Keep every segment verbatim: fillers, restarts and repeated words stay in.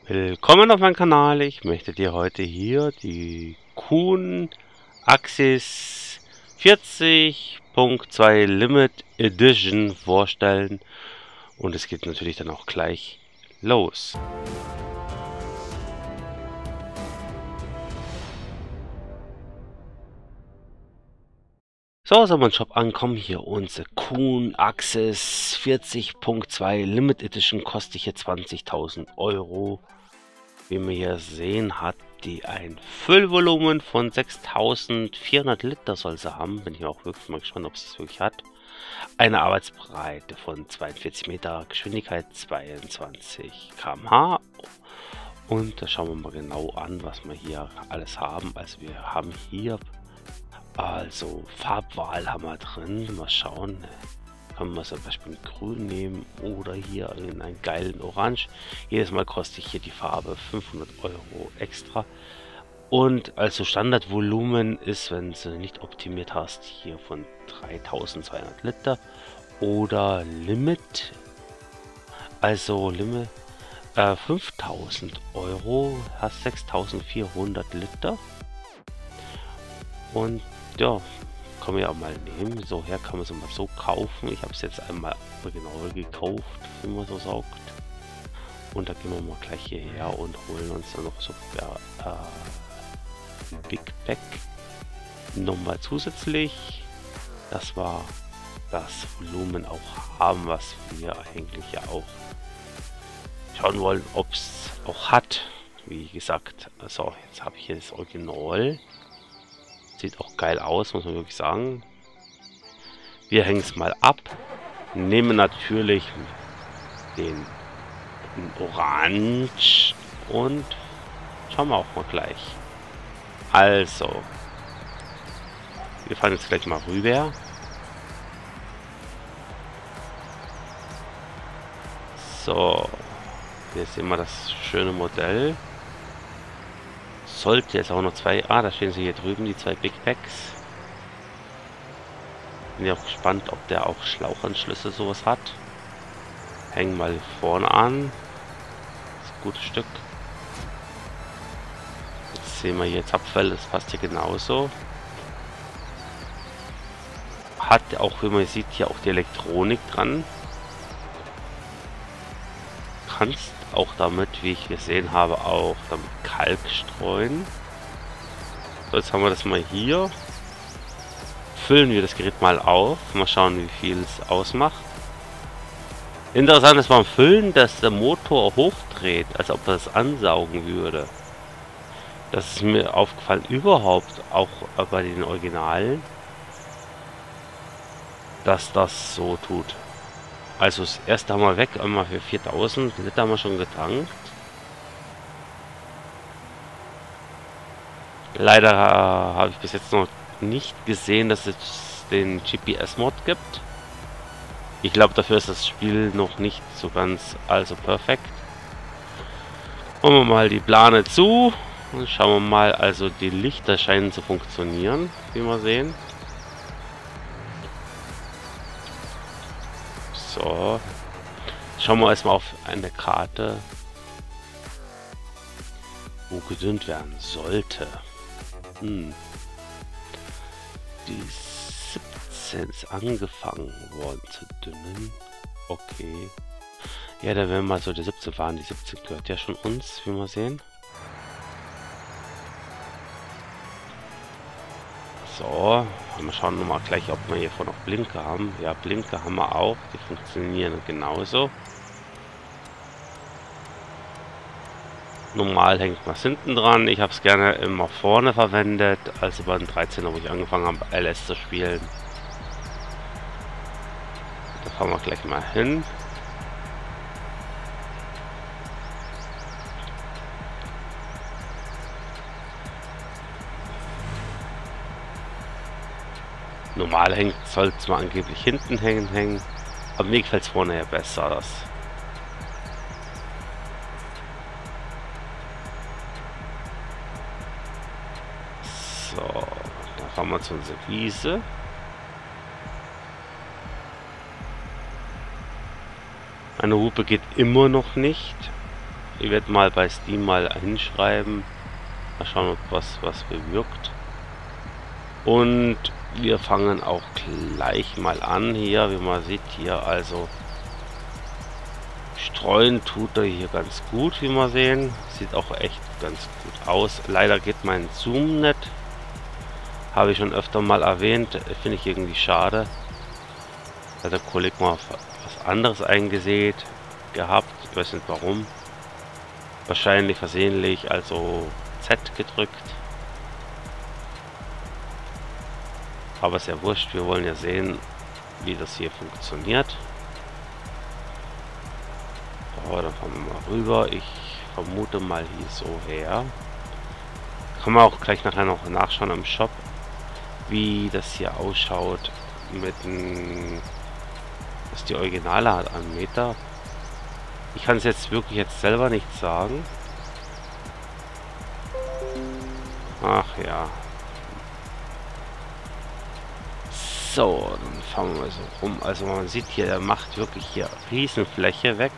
Willkommen auf meinem Kanal. Ich möchte dir heute hier die Kuhn Axis vierzig Punkt zwei Limit Edition vorstellen. Und es geht natürlich dann auch gleich los. So, soll man Shop ankommen, hier unsere Kuhn Axis vierzig Punkt zwei Limit Edition, kostet hier zwanzigtausend Euro. Wie wir hier sehen, hat die ein Füllvolumen von sechstausendvierhundert Liter soll sie haben. Bin ich auch wirklich mal gespannt, ob sie es wirklich hat. Eine Arbeitsbreite von zweiundvierzig Meter, Geschwindigkeit zweiundzwanzig Kilometer pro Stunde. Und da schauen wir mal genau an, was wir hier alles haben. Also wir haben hier also Farbwahl haben wir drin. Mal schauen. Können wir zum Beispiel mit Grün nehmen oder hier in einen geilen Orange. Jedes Mal kostet hier die Farbe fünfhundert Euro extra. Und also Standardvolumen ist, wenn du nicht optimiert hast, hier von dreitausendzweihundert Liter. Oder Limit, also Limit äh, fünftausend Euro, hast sechstausendvierhundert Liter. Und ja, kann man ja auch mal nehmen. So, her kann man es mal so kaufen. Ich habe es jetzt einmal original gekauft, wie man so sagt. Und da gehen wir mal gleich hierher und holen uns dann noch so ja, äh, Big Pack nochmal zusätzlich. Das war das Volumen auch haben, was wir eigentlich ja auch schauen wollen, ob es auch hat. Wie gesagt, also jetzt habe ich hier das Original. Sieht auch geil aus, muss man wirklich sagen. Wir hängen es mal ab. Nehmen natürlich den, den Orange und schauen wir auch mal gleich. Also, wir fahren jetzt gleich mal rüber. So, hier sehen wir das schöne Modell. Sollte jetzt auch noch zwei... Ah, da stehen sie hier drüben, die zwei Big Packs. Bin ja auch gespannt, ob der auch Schlauchanschlüsse sowas hat. Hängen mal vorne an. Das ist ein gutes Stück. Jetzt sehen wir hier Zapfwelle, das passt hier genauso. Hat auch, wie man sieht, hier auch die Elektronik dran. Kannst auch damit, wie ich gesehen habe, auch damit Kalk streuen. So, jetzt haben wir das mal hier. Füllen wir das Gerät mal auf. Mal schauen, wie viel es ausmacht. Interessant ist beim Füllen, dass der Motor hochdreht, als ob er das ansaugen würde. Das ist mir aufgefallen, überhaupt auch bei den Originalen, dass das so tut. Also das erste haben wir weg, einmal für viertausend Liter haben wir schon getankt. Leider äh, habe ich bis jetzt noch nicht gesehen, dass es den G P S-Mod gibt. Ich glaube, dafür ist das Spiel noch nicht so ganz also perfekt. Machen wir mal die Plane zu und schauen wir mal, also die Lichter scheinen zu funktionieren, wie wir sehen. So, schauen wir erstmal auf eine Karte, wo gedünnt werden sollte. Hm. Die siebzehn ist angefangen worden zu dünnen. Okay. Ja, da werden wir so die siebzehn fahren. Die siebzehn gehört ja schon uns, wie wir sehen. So, wir schauen noch mal gleich, ob wir hiervon noch Blinker haben. Ja, Blinker haben wir auch. Die funktionieren genauso. Normal hängt was hinten dran. Ich habe es gerne immer vorne verwendet, also bei den dreizehner, wo ich angefangen habe, L S zu spielen. Da fahren wir gleich mal hin. Normal hängt, soll es mal angeblich hinten hängen, hängen. Aber mir gefällt es vorne ja besser. Das. So, da fahren wir zu unserer Wiese. Eine Hupe geht immer noch nicht. Ich werde mal bei Steam mal hinschreiben. Mal schauen, ob was was bewirkt. Und wir fangen auch gleich mal an hier, wie man sieht hier, also streuen tut er hier ganz gut, wie wir sehen. Sieht auch echt ganz gut aus. Leider geht mein Zoom nicht. Habe ich schon öfter mal erwähnt. Finde ich irgendwie schade. Da hat der Kollege mal was anderes eingesät gehabt. Ich weiß nicht warum. Wahrscheinlich versehentlich, also Z gedrückt. Aber ist ja wurscht. Wir wollen ja sehen, wie das hier funktioniert. So, dann fahren wir mal rüber. Ich vermute mal hier so her. Kann man auch gleich nachher noch nachschauen im Shop, wie das hier ausschaut mit dem, was die Originale hat an Meter. Ich kann es jetzt wirklich jetzt selber nicht sagen. Ach ja. So, dann fahren wir mal so rum. Also man sieht hier, er macht wirklich hier Riesenfläche weg.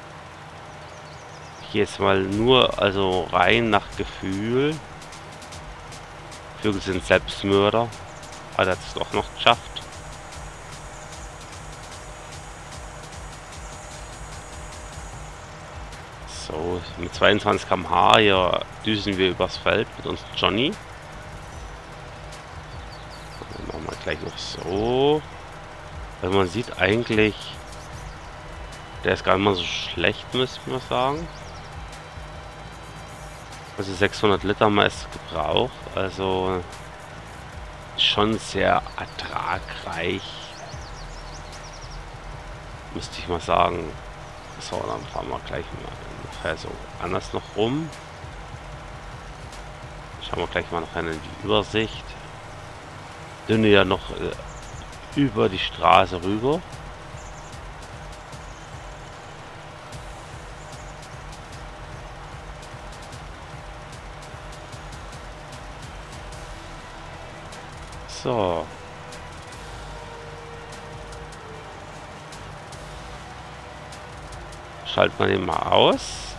Ich gehe jetzt mal nur also rein nach Gefühl. Vögel sind Selbstmörder. Hat er es doch noch geschafft. So, mit zweiundzwanzig Kilometer pro Stunde hier düsen wir übers Feld mit uns Johnny. Dann machen wir gleich noch so. Also man sieht eigentlich, der ist gar nicht mal so schlecht, müsste man sagen. Also sechshundert Liter meist gebraucht, also schon sehr ertragreich, müsste ich mal sagen. So, dann fahren wir gleich mal ungefähr so anders noch rum. Schauen wir gleich mal noch in die Übersicht. Dünne ja noch äh, über die Straße rüber. So. Schalten wir den mal aus.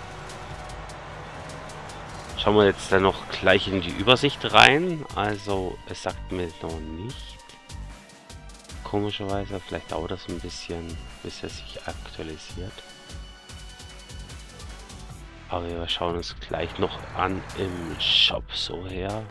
Schauen wir jetzt dann noch gleich in die Übersicht rein. Also, es sagt mir noch nicht. Komischerweise, vielleicht dauert das ein bisschen, bis er sich aktualisiert. Aber wir schauen uns gleich noch an im Shop so her,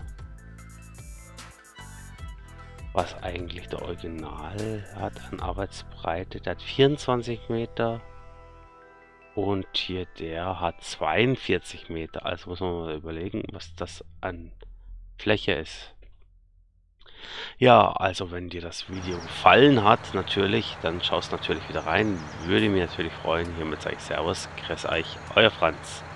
was eigentlich der Original hat an Arbeitsbreite. Der hat vierundzwanzig Meter und hier der hat zweiundvierzig Meter. Also muss man mal überlegen, was das an Fläche ist. Ja, also wenn dir das Video gefallen hat, natürlich, dann schaust natürlich wieder rein. Würde mich natürlich freuen. Hiermit sage ich Servus, grüß euch, euer Franz.